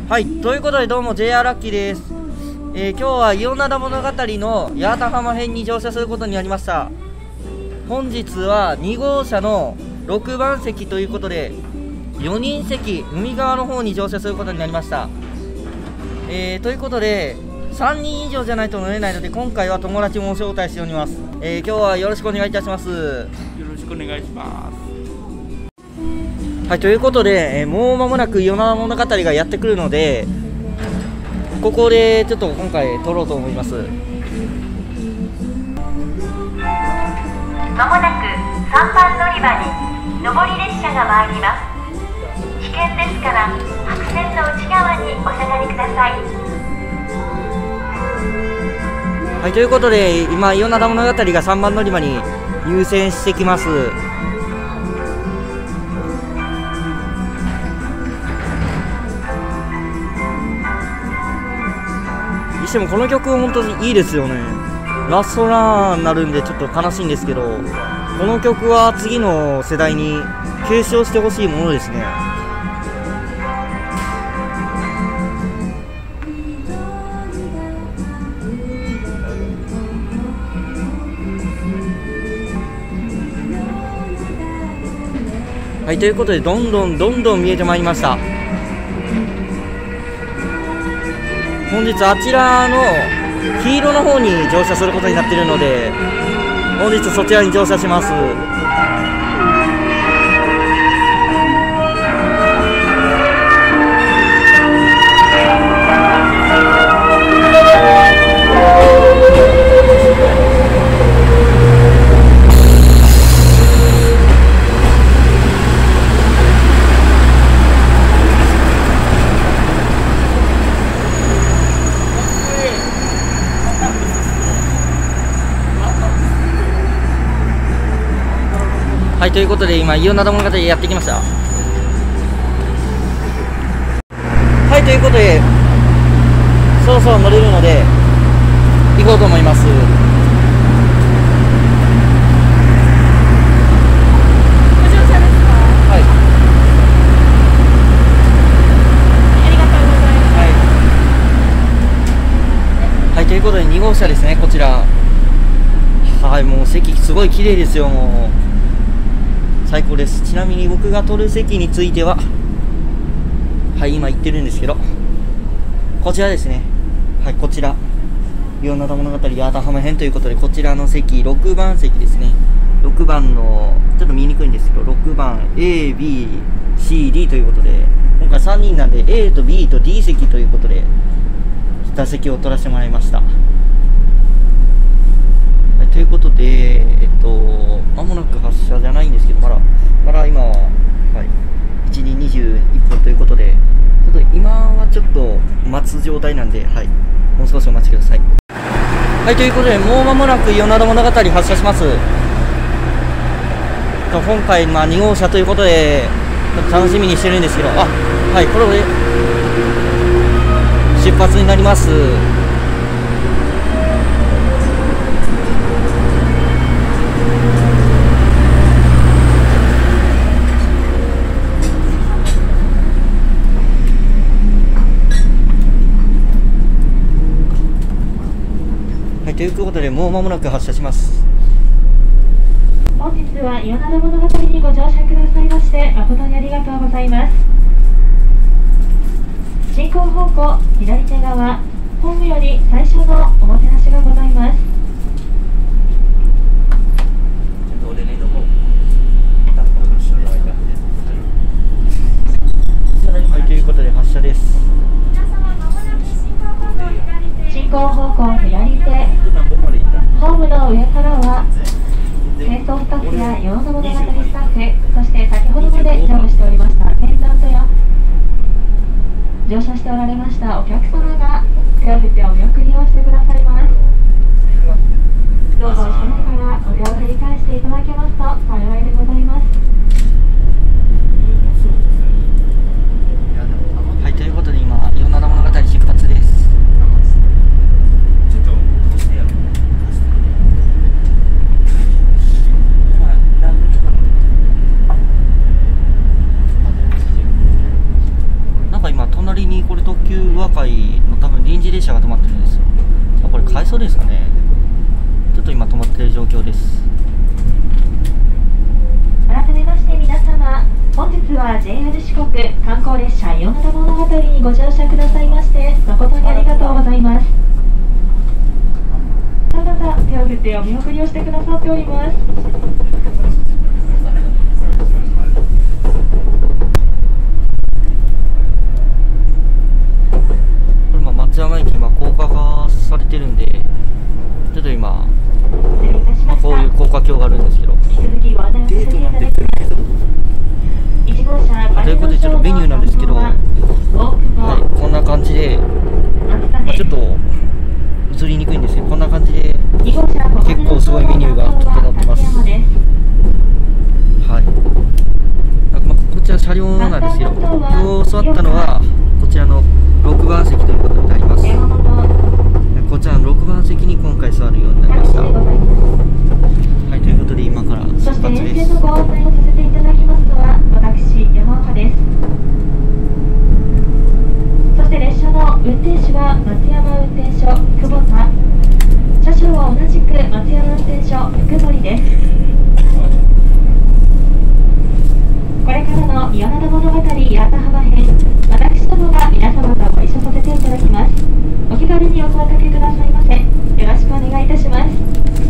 はい、ということでどうも JR ラッキーです。今日は伊予灘物語の八幡浜編に乗車することになりました。本日は2号車の6番席ということで4人席海側の方に乗車することになりました。ということで3人以上じゃないと乗れないので今回は友達も招待しております。今日はよろしくお願いいたします。 よろしくお願いします。 はい、ということで、もう間もなく伊予灘物語がやってくるのでここでちょっと今回撮ろうと思います。 まもなく3番乗り場に上り列車が参ります。危険ですから白線の内側にお下がりください。 はい、ということで今伊予灘物語が3番乗り場に入線してきます。にしてもこの曲本当にいいですよね。ラストランになるんでちょっと悲しいんですけど、この曲は次の世代に継承してほしいものですね。はい、ということでどんどん見えてまいりました。本日あちらの黄色の方に乗車することになっているので本日そちらに乗車します。はい、ということで今伊予灘物語やってきました。はい、ということでそろそろ乗れるので行こうと思います。 ご乗車ですか？ はい、 ありがとうございます。 はい、ということで2号車ですね、こちら。はい、もう席すごい綺麗ですよ。もう最高です。ちなみに僕が取る席についてははい今言ってるんですけどこちらですね。はい、こちら伊予灘物語八幡浜編ということでこちらの席6番席ですね。6番のちょっと見にくいんですけど6番 ABCD ということで今回3人なんで A と B と D 席ということで座席を取らせてもらいました。はい、ということで間もなく発車じゃないんですけどまだ今は、はい、1時21分ということでちょっと今はちょっと待つ状態なんで、はい、もう少しお待ちください。はい、ということでもう間もなく伊予灘物語発車します。今回2号車ということでちょっと楽しみにしてるんですけどはい、これで出発になります。ということでもう間もなく発車します。 本日は伊予灘物語にご乗車くださいまして誠にありがとうございます。進行方向左手側ホームより最初のおもてなしがございます。 はい、ということで発車です。 進行方向左手ホームの上からは清掃スタッフや伊予灘物語スタッフそして先ほどまで乗務しておりましたアテンダントや乗車しておられましたお客様が手を振ってお見送りをしてくださいます。どうぞ後ろからお手を振り返していただけますと幸いでございます。 はい、ということで今伊予灘物語出発です。隣にこれ特海の多分臨時列車が止まってるんですよ。これ回送ですかね。ちょっと今止まってる状況です。 改めまして皆様、本日は JR 四国観光列車伊予灘物語にご乗車くださいまして誠にありがとうございます。ただた手を振ってお見送りをしてくださっております。 これ松山駅今高架化されてるんで、ちょっと今、こういう高架橋があるんですけど、ということでちょっとメニューなんですけど、はい、こんな感じで、ちょっと映りにくいんですけど、こんな感じで結構すごいメニューが整ってます。はい、こちら車両なんですけど、今日座ったのはこちらの6番席ということになります。こちらの6番席に今回座るようになりました。はい、ということで今から出発です。 沿線のご案内をさせていただきますのは私、山岡です。そして列車の運転手は松山運転所久保田、車掌は同じく松山運転所福森です。これからの伊予灘物語八幡浜編、私どもが皆様とご一緒させていただきます。お気軽にお声掛けくださいませ。よろしくお願いいたします。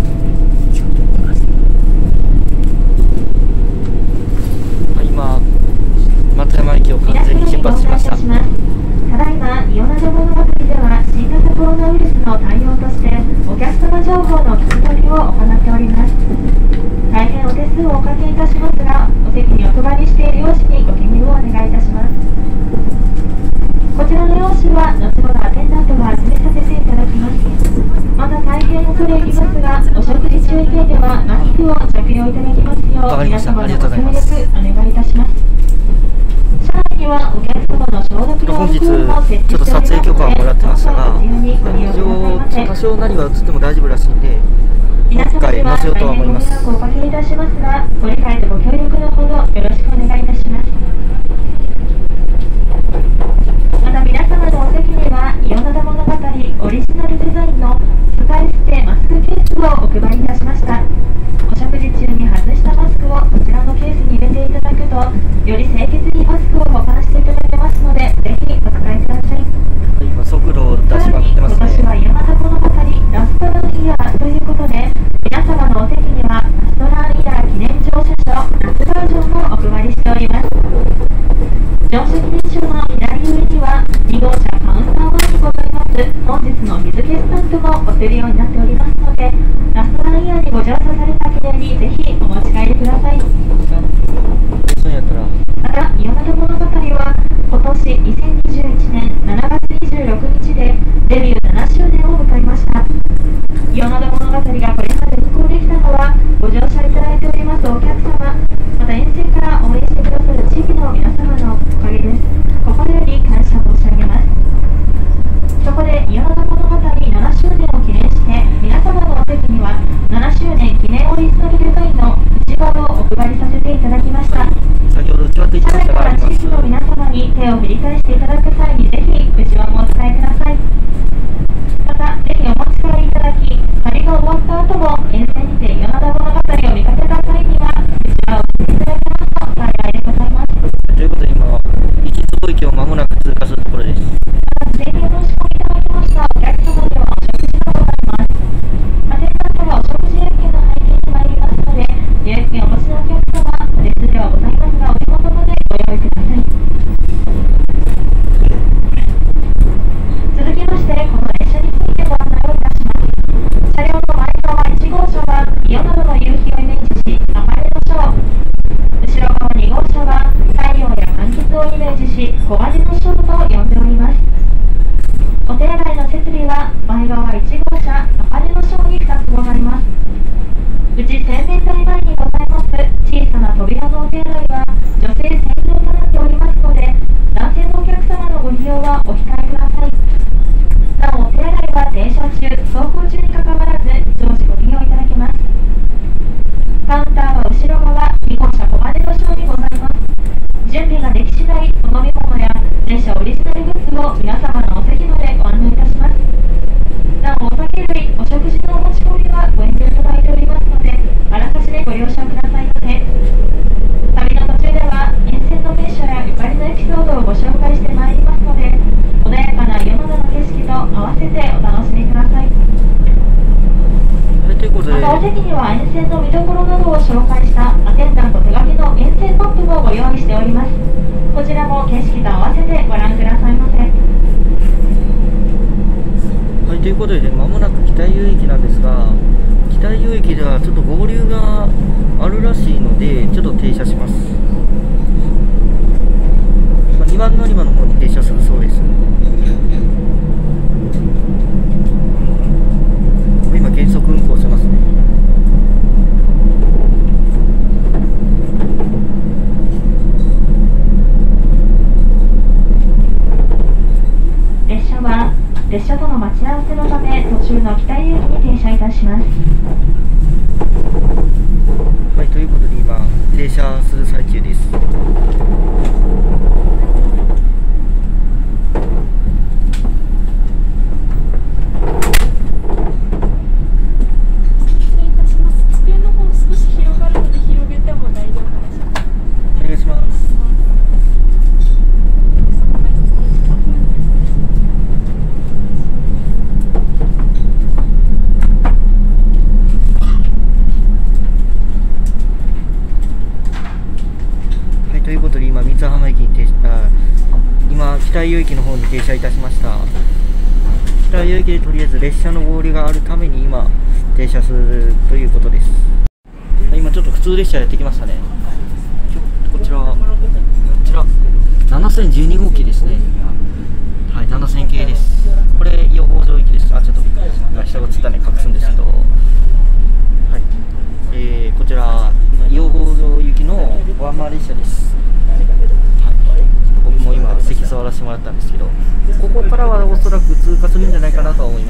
今、松山駅を完全に出発しました。 ただいま伊予灘物語では新型コロナウイルスの対応としてお客様情報の聞き取りを行っております。大変お手数をおかけいたしますが、お席にお配りしている用紙にご記入をお願いいたします。こちらの用紙は後ほどアテンダントが集めさせていただきます。また大変恐れ入りますが、お食事中以外ではマスクを着用いただきますよう皆様のご協力お願いいたします。車内にはお客様の消毒用本日ちょっと撮影許可をもらってましたが、一応多少何が映っても大丈夫らしいんで、今回載せようとは思います。 おかけいたしますが、ご理解とご協力のほどよろしくお願いいたします。また皆様のお席には伊予灘物語オリジナルデザインの使い捨てマスクケースをお配りいたしました。お食事中に外したマスクをこちらのケースに入れていただくと、より清潔にマスクを保管していただけますので、ぜひお使いください。 今速度を出しまくってますね。 今年は伊予灘物語ラストランイヤーということで、皆様のお席にはラストランイヤー記念乗車証夏バージョンもお配りしております。乗車記念証の左上には2号車カウンター前にございます本日の日付スタンプも押せるようになっておりますので、ラストランイヤーにご乗車された記念にぜひお持ち帰りください。また伊予灘物語は今年2021年7月26日でデビュー7周年を迎えました。伊予灘物語がこれまで運行できたのはご乗車いただいておりますお客様、また沿線から応援してくださる地域の皆様のおかげです。心より感謝申し上げます。そこで伊予灘物語7周年を記念して皆様のお席には7周年記念オリジナルデザインのうちわをお配りさせていただきました。 先ほどうちわと言ってましたがあります。 地域の皆様に手を振り返していただく際にぜひうちわもお伝えください。またぜひお持ち帰りいただき、旅が終わった後も沿線にて伊予灘物語を見かけた際にはうちわを振っていただけますと幸いでございます。 ということで今池坪駅を間もなく通過するところです。 また整理を申し込みいただきましたお客様にはお食事がございます。アテンダントがお食事予約券の配券に参りますので、予約券をお持ちのお客様、お手数ではございますがお手元までご用意ください。続きましてこの列車についてご案内をいたします。車両の前側1号車は伊予灘の夕日をイメージし赤羽の章、後ろ側2号車は太陽や柑橘をイメージし黄金の章と呼んでおります。お手洗いの設備は前側1号車赤羽の章に2つございます。うち洗面台前にございます小さな扉のお手洗いは女性専用となっておりますので、男性のお客様のご利用はお控えください。なおお手洗いは停車中、走行中にかかわらず常時ご利用いただけます。カウンターは後ろ側2号車小金の章にございます。準備ができ次第お飲み物や列車オリジナルグッズを皆様のお席了承くださいませ。旅の途中では沿線の名所やゆかりのエピソードをご紹介してまいりますので、穏やかな世の中の景色と合わせてお楽しみください。 ということで、 またお席には沿線の見どころなどを紹介したアテンダント手書きの沿線マップもご用意しております。こちらも景色と合わせてご覧くださいませ。 はい、ということで、まもなく北湯駅なんですが、北湯駅ではちょっと合流があるらしいので、ちょっと停車します。2番乗り場の方に停車するそうです。今、減速運行してますね。 列車との待ち合わせのため途中の北湯駅に停車いたします。 はい、ということで今停車する最中です。 失礼いたします。机の方少し広がるので広げても大丈夫ですか？ お願いします。ということで今、三津浜駅に今、北湯駅の方に停車いたしました。北湯駅でとりあえず列車の合流があるために今、停車するということです。今、ちょっと普通列車やってきましたね。こちら7012号機ですね。はい、7000系です。これ、伊予北条行きです。ちょっと今、下が映ったね、隠すんですけど、はい、こちら、伊予北条行きのワンマン列車です。僕も今席座らせてもらったんですけど、ここからはおそらく通過するんじゃないかなとは思います。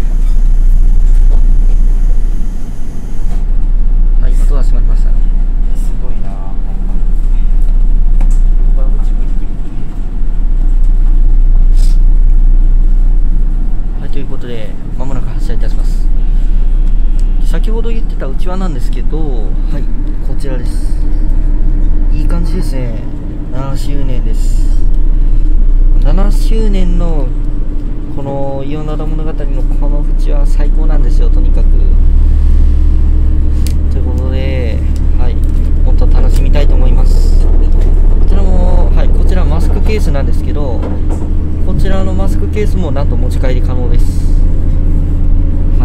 はい、今ドア閉まりましたね。すごいな。はい、ということでまもなく発車いたします。先ほど言ってたうちわなんですけど、はい、こちらです。いい感じですね。7周年です。7周年のこの伊予灘物語のこの縁は最高なんですよ、とにかく。ということで、はい、もっと楽しみたいと思います。こちらも、はい、こちらマスクケースなんですけど、こちらのマスクケースもなんと持ち帰り可能です。はい、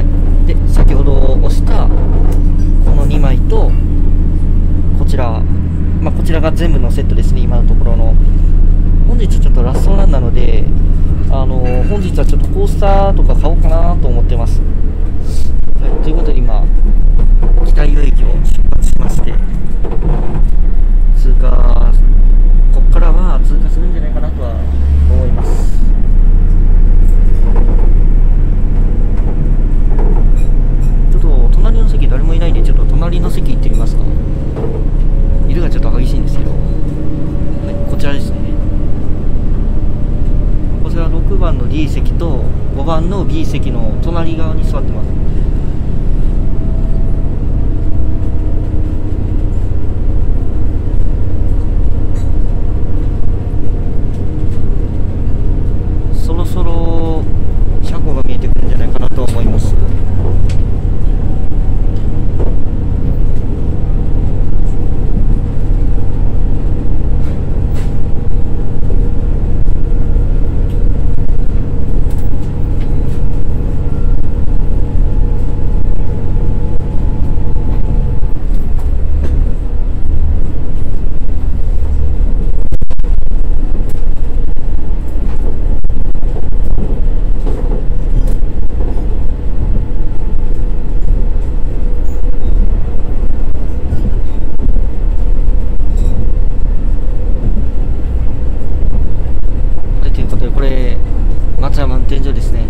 で、先ほど押したこの2枚と、こちら、こちらが全部のセットですね、今のところの。本日ちょっとラストランなので、本日はちょっとコースターとか買おうかなと思ってます。はい、ということで今、北湯駅を出発しまして、ここからは通過するんじゃないかなとは思います。ちょっと隣の席誰もいないんで、ちょっと隣の席行ってみますか。色がちょっと激しいんですけど、はい、こちらですね。こちら6番の D 席と5番の B 席の隣側に座ってます。そろそろ車庫が見えてくるんじゃないかなと思います。天井ですね。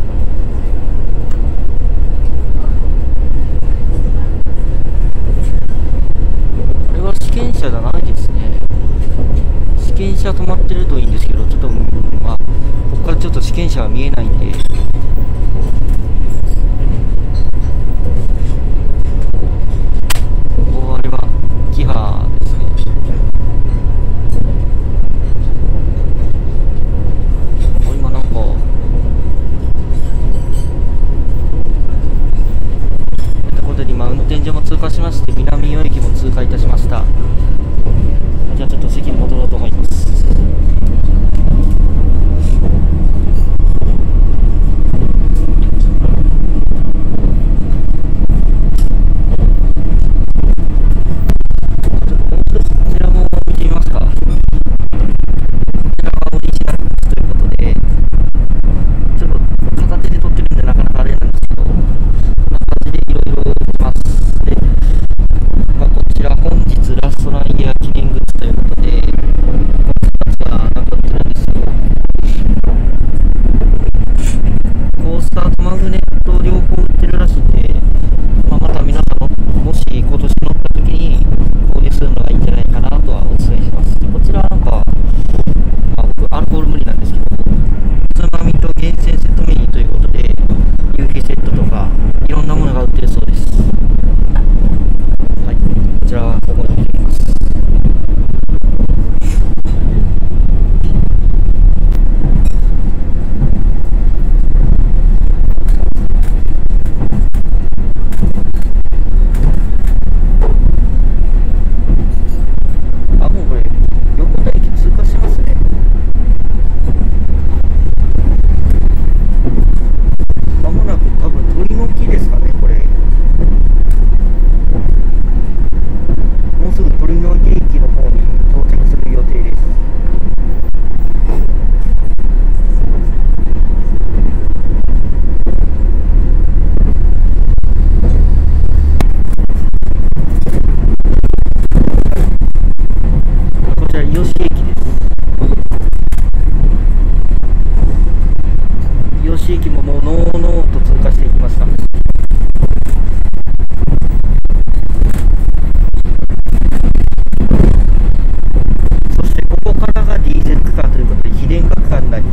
これは試験車じゃないですね。試験車止まってるといいんですけど、ちょっとここからちょっと試験車は見えないんで、ここは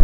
ます。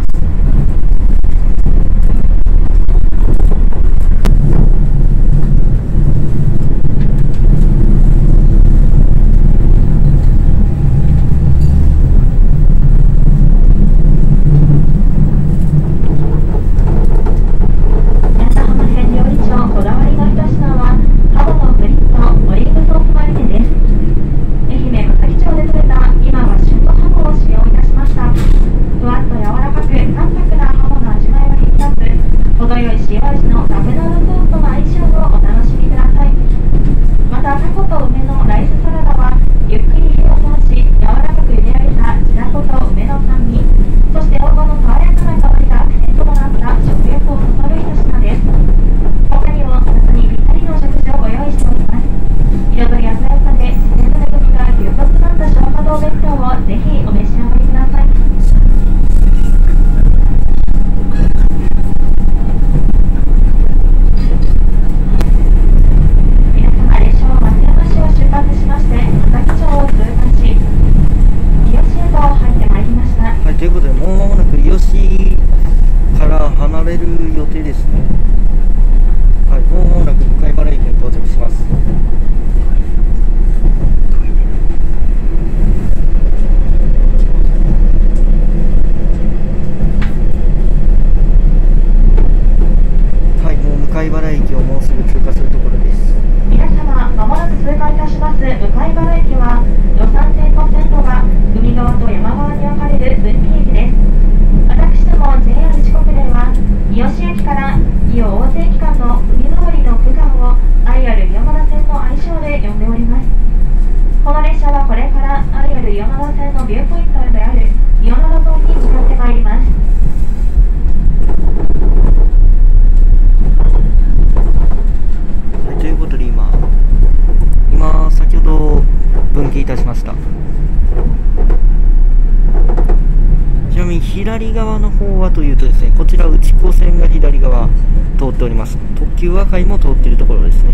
左側の方はというとですね、こちら内子線が左側通っております。特急和海も通っているところですね。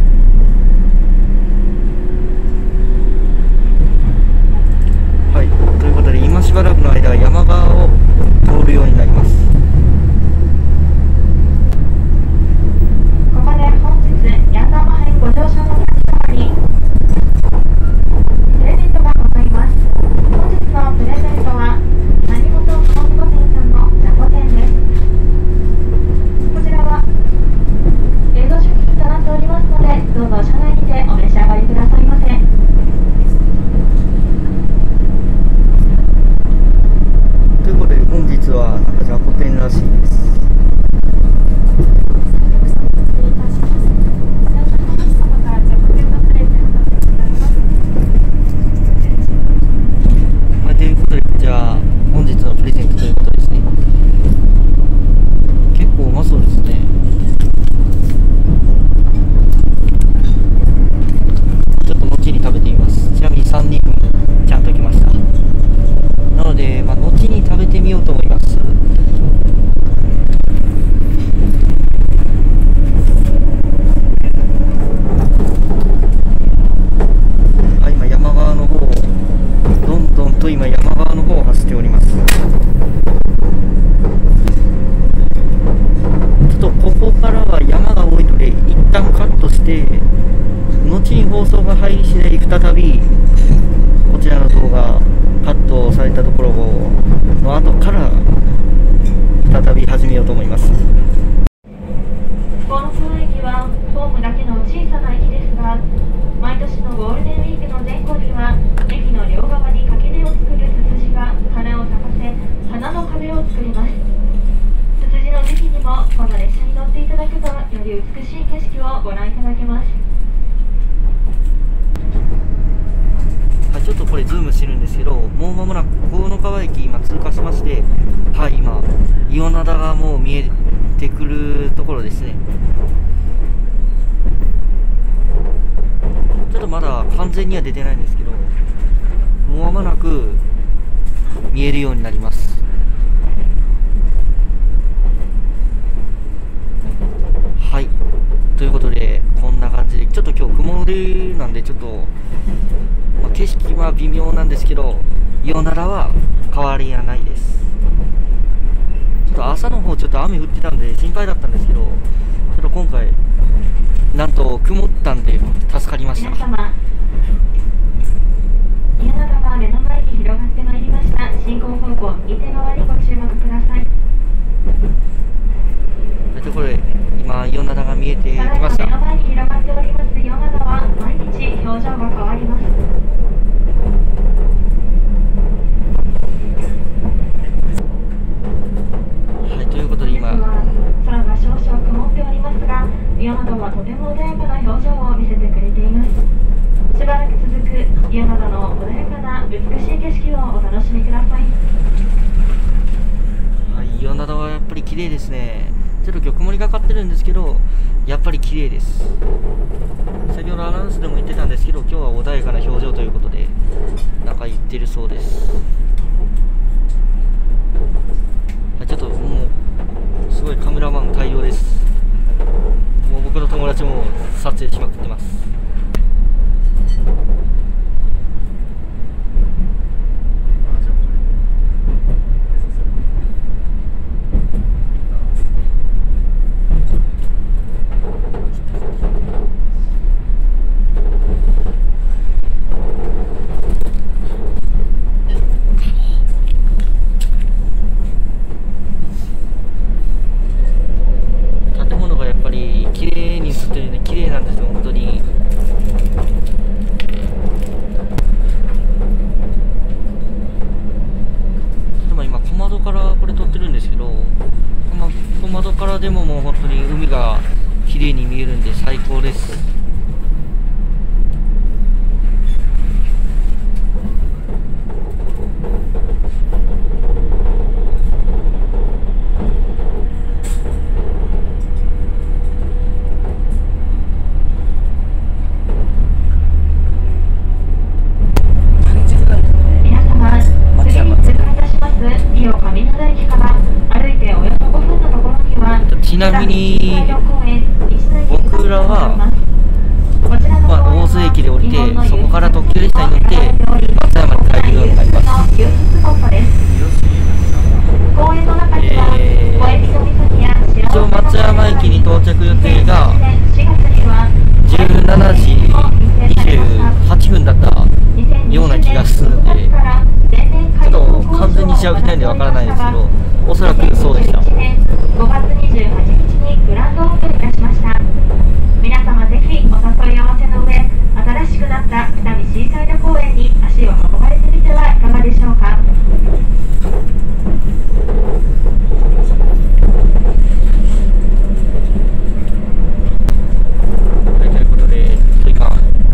はい、ということで今しばらくの間山側を通るようになります。 ここで本日八幡編ご乗車のお客様にプレゼントがございます。本日のプレゼントは何事本御殿さんのじゃこ天です。こちらは冷凍食品となっておりますので、どうぞ車内にてお召し上がりくださいませ。 ということで本日はなんかじゃこ天らしいです。ということでじゃあ本日のプレゼントということですね。結構うまそうですね。ちょっと後に食べてみます。ちなみに3人分ちゃんと来ました。なので、後に食べてみようと思います。今山側の方をどんどんと今山側の方を走っております。ちょっとここからは山が多いので一旦カットして、後に放送が入り次第再びこちらの動画カットされたところの後から再び始めようと思います。 この駅はホームだけの小さな駅ですが、毎年のゴールデンウィークの前後には駅の両側に垣根を作るツツジが花を咲かせ、花の壁を作ります。ツツジの時期にもこの列車に乗っていただくと、より美しい景色をご覧いただけます。 はい、ちょっとこれズームしてるんですけど、もう間もなく河野川駅今通過しまして、はい、今伊予灘がもう見えてくるところですね。ちょっとまだ完全には出てないんですけど、もう間もなく見えるようになります。はい、ということでこんな感じで、ちょっと今日曇りなんでちょっと、景色は微妙なんですけど、伊予灘は変わりはないです。 ょっと雨降ってたんで心配だったんですけど、ちょっと今回なんと曇ったんで助かりました。 皆様、家長が目の前に広がってまいりました。進行方向右手側にご注目ください。 ところで今伊予灘が見えてきただいました。 ま目の前に広がっております伊予灘は毎日表情が変わります。 はい、ということで今空が少々曇っておりますが、伊予灘はとても穏やかな表情を見せてくれています。しばらく続く伊予灘の穏やかな美しい景色をお楽しみください。 はい、伊予灘はやっぱり綺麗ですね。ちょっと今日曇りがかってるんですけど、やっぱり綺麗です。先ほどアナウンスでも言ってたんですけど、今日は穏やかな表情ということでなんか言ってるそうです。はい、ちょっともうすごいカメラマン大量です。もう僕の友達も撮影しまくってます。建物がやっぱり綺麗に映ってるんで綺麗なんですよ本当に。今小窓からこれ撮ってるんですけど、小窓からでももう本当に海が綺麗に見えるんで最高です。 伊予上灘駅から歩いておよそ5分のところには、 ちなみに僕らは、大津駅で降りてそこから特急列車に乗って松山に帰るようになります。一応松山駅に到着予定が17時28分だったような気がするので、ちょっと完全に調べてないんでわからないですけど、おそらくそうでした。 5月28日にグランドオープンいたしました。皆様ぜひお誘い合わせの上、新しくなった北見シーサイド公園に足を運ばれてみてはいかがでしょうか。 ということで今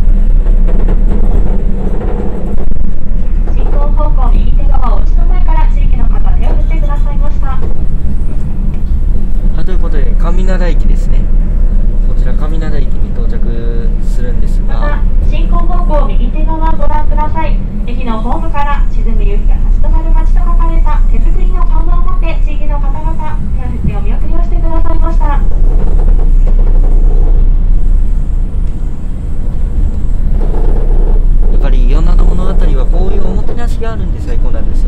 進行方向右手側お家の前から地域の方手を振ってくださいました。 ということで上灘駅ですね。こちら上灘駅に到着するんですが、 また進行方向右手側ご覧ください。駅のホームから沈む夕日が立ち止まる街と書かれた手作りの看板を持って地域の方々手を振ってお見送りをしてくださいました。 やっぱり伊予灘物語はこういうおもてなしがあるんで最高なんですよ。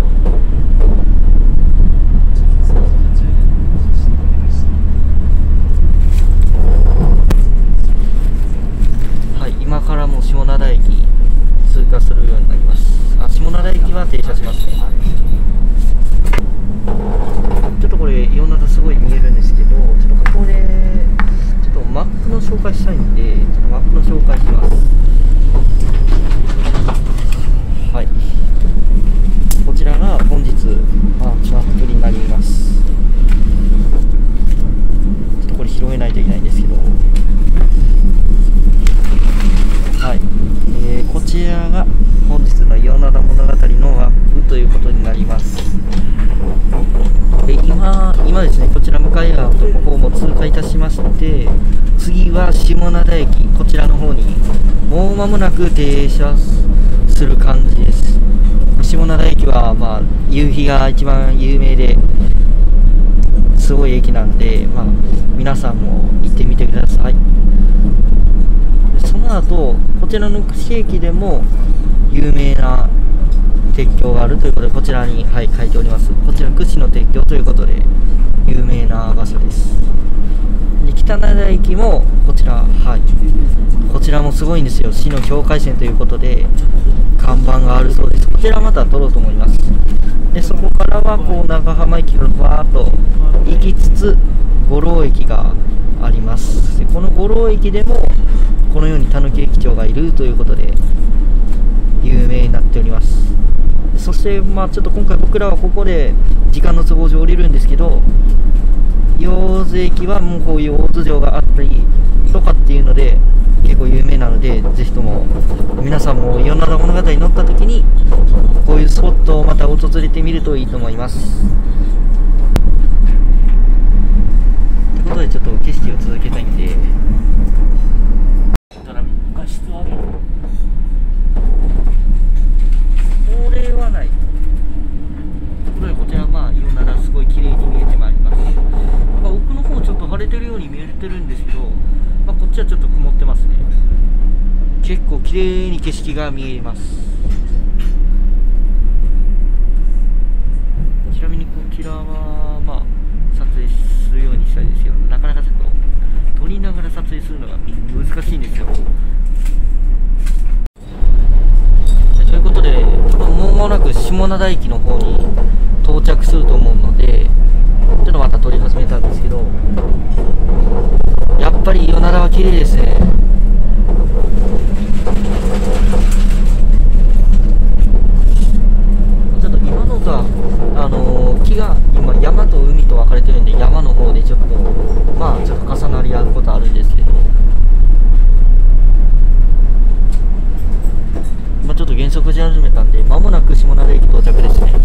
はい、今からもう下灘駅通過するようになります。下灘駅は停車しますね。ちょっとこれ伊予灘すごい見えるんですけど、ちょっとここでちょっとマップの紹介したいんで、ちょっとマップの紹介します。はい、こちらが本日マップになります。ちょっとこれ広げないといけないんですけど、はい、こちらが本日の伊予灘物語のマップということになります。で今ですね、こちら向川とここも通過いたしまして、次は下灘駅、こちらの方にもう間もなく停車する感じです。下灘駅は夕日が一番有名ですごい駅なんで、皆さんも行ってみてください。その後こちらの串駅でも有名な鉄橋があるということで、こちらに、書いております。こちら串の鉄橋ということで、 有名な場所です。で北灘駅もこちら、こちらもすごいんですよ。市の境界線ということで看板があるそうです。こちらまた撮ろうと思います。でそこからはこう長浜駅がバーッと行きつつ五郎駅があります。でこの五郎駅でもこのようにたぬき駅長がいるということで有名になっております。そしてちょっと今回僕らはここで時間の都合上降りるんですけど、魚津駅はもうこういう大津城があったりとかっていうので結構有名なので、ぜひとも皆さんもいろんな物語に乗った時にこういうスポットをまた訪れてみるといいと思います。ということでちょっと景色を続けたいんで、 画質悪い。 これはない。こちらいろんなすごい綺麗に見えてまいります。奥の方ちょっと晴れてるように見えてるんですけど、こっちはちょっと曇ってますね。結構綺麗に景色が見えます。ちなみにこちらは撮影するようにしたいですけど、なかなかちょっと撮りながら撮影するのが難しいんですよ。ということで多分もう間もなく下灘駅の方に到着すると思うので、ちょっとまた撮り始めたんですけど、やっぱり与那田は綺麗ですね。ちょっと今のが木が今山と海と分かれてるんで、山の方でちょっとちょっと重なり合うことあるんですけど、今ちょっと減速し始めたんで、間もなく下灘駅到着ですね。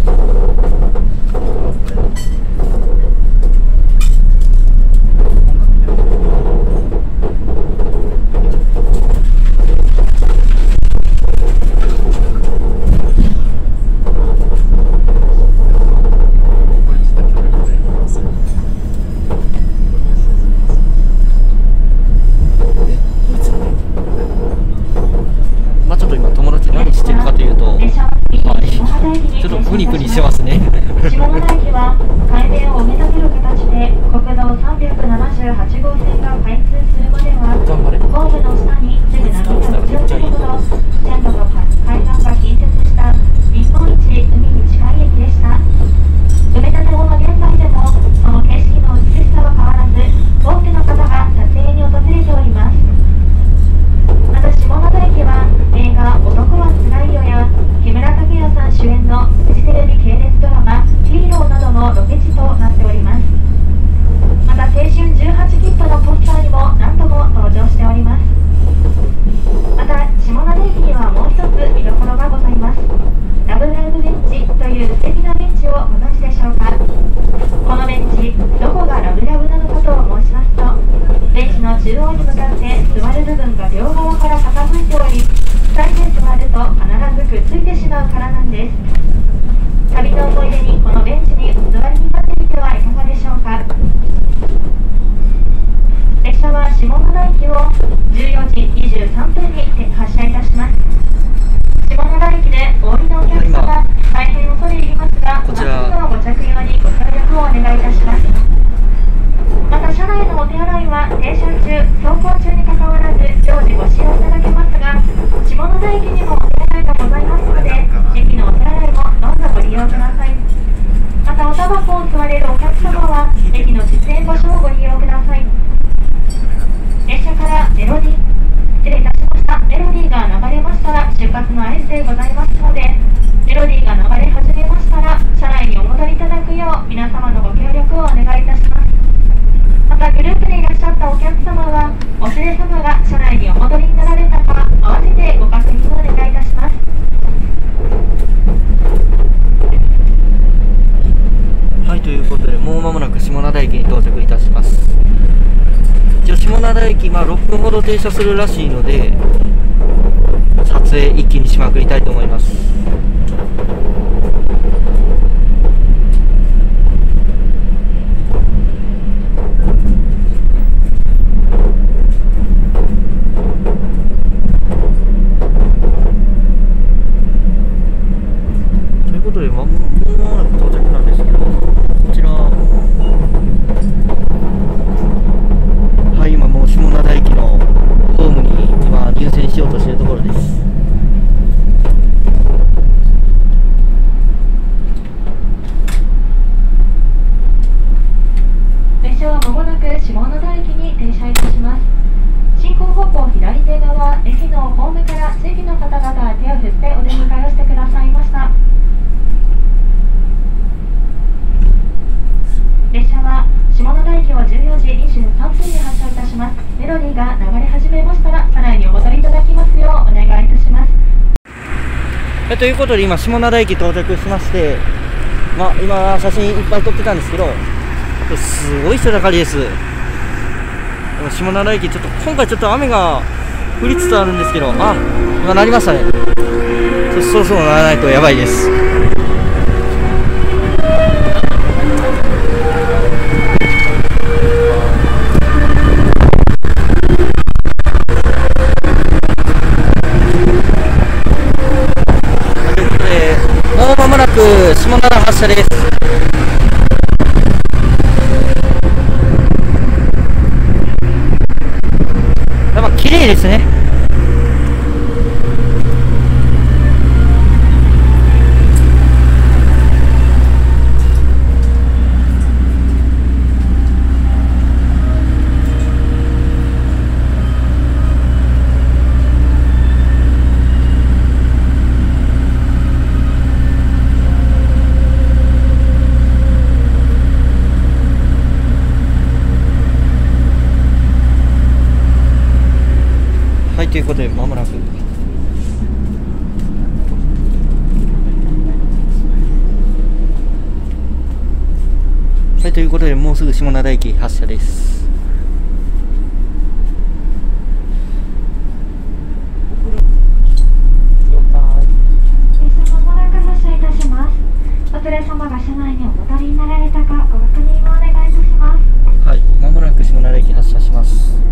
ちょっと今友達何してるかというと、ちょっとプニプニしてますね。 下灘駅は海面を埋め立てる形で国道378号線が開通するまではホームの下にすぐ波が50キロほど線路と海岸が近接した日本一海に近い駅でした。埋め立て後の現在でもその景色の美しさは変わらず、多くの方が撮影に訪れております。また下灘駅は映画「男はつらいよ」や木村拓哉さん主演のフジテレビ系列ドラマ「ヒーロー」などのロケ地となっております。また青春18切符のポスターにも何度も登場しております。また下灘駅にはもう一つ見どころがございます。ラブライブベンチという素敵なベンチをご存知でしょうか。このベンチ、どこがラブラブなのかと申しますと、ベンチの中央に向かって座る部分が両側から傾いており、2人で座ると必ずくっついてしまうからなんです。旅の思い出にこのベンチにお座りになってみてはいかがでしょうか。列車は下灘駅を14時23分に発車いたします。下灘駅でお降りのお客様、大変恐れ入りますが、マスクのご着用にご協力をお願いいたします。また車内のお手洗いは停車中、走行中にかかわらず常時ご使用いただけますが、下灘駅にもお手洗いがございますので、駅のお手洗いもどうぞご利用ください。またおタバコを吸われるお客様は駅の喫煙場所をご利用ください。列車からメロディー、失礼いたしました。メロディーが流れましたら出発の合図でございますので、メロディーが流れ始めましたら車内にお戻りいただくよう皆様のご協力をお願いいたします。またグループでいらっしゃったお客様はお連れ様が車内にお戻りになられたか合わせてご確認をお願いいたします。 はい、ということでもう間もなく下灘駅に到着いたします。一応下灘駅6分ほど停車するらしいので、撮影一気にしまくりたいと思います。ということでもう間もなく到着なんですけど、こちらロディーが流れ始めましたら、車内にお戻りいただきますようお願いいたします。 ということで今下灘駅到着しまして、今写真いっぱい撮ってたんですけど、すごい人だかりです。下灘駅今回ちょっと雨が降りつつあるんですけど、今なりましたね。そろそろならないとやばいです。もう間もなく下灘発車です。やっぱ綺麗ですね。はい、ということで間もなくということでもうすぐ下灘駅発車です。 まもなく発車いたします。お連れ様が車内にお戻りになられたかご確認をお願いいたします。 はい、間もなく下灘駅発車します。